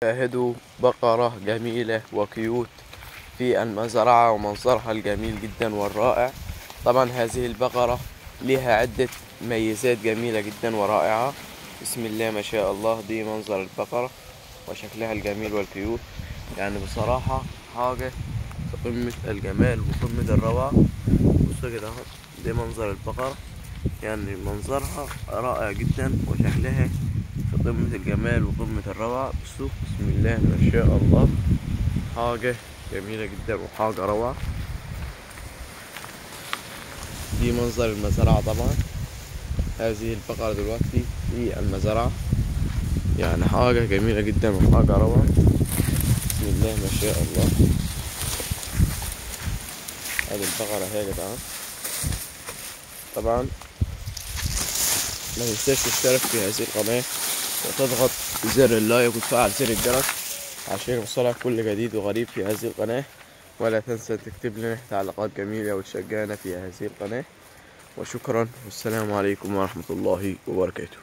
شاهدوا بقرة جميلة وكيوت في المزرعة ومنظرها الجميل جدا والرائع. طبعا هذه البقرة لها عدة ميزات جميلة جدا ورائعة. بسم الله ما شاء الله، دي منظر البقرة وشكلها الجميل والكيوت. يعني بصراحة حاجة في قمة الجمال وقمة الروعة. بصوا كده اهو، دي منظر البقرة، يعني منظرها رائع جدا وشكلها في قمة الجمال وقمة الروعة. بصوا بسم الله ما شاء الله، حاجة جميلة جدا وحاجة روعة. دي منظر المزرعة. طبعا هذه البقرة دلوقتي في المزرعة، يعني حاجة جميلة جدا وحاجة روعة. بسم الله ما شاء الله. هذه البقرة هي يا جدعان. طبعا ما تنساش تشترك في هذه القناة وتضغط زر اللايك وتفعل زر الجرس عشان يوصلك كل جديد وغريب في هذه القناة. ولا تنسى تكتب لنا تعليقات جميلة وتشجعنا في هذه القناة. وشكرا والسلام عليكم ورحمة الله وبركاته.